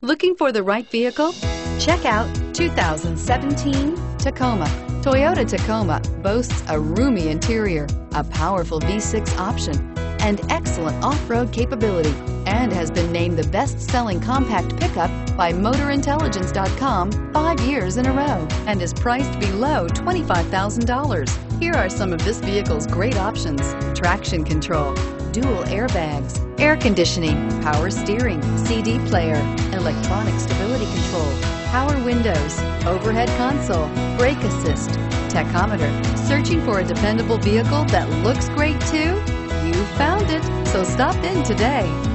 Looking for the right vehicle? Check out 2017 Tacoma. Toyota Tacoma boasts a roomy interior, a powerful V6 option, and excellent off-road capability, and has been named the best-selling compact pickup by MotorIntelligence.com 5 years in a row, and is priced below $25,000. Here are some of this vehicle's great options: traction control, dual airbags, air conditioning, power steering, CD player, electronic stability control, power windows, overhead console, brake assist, tachometer. Searching for a dependable vehicle that looks great too? You found it, so stop in today.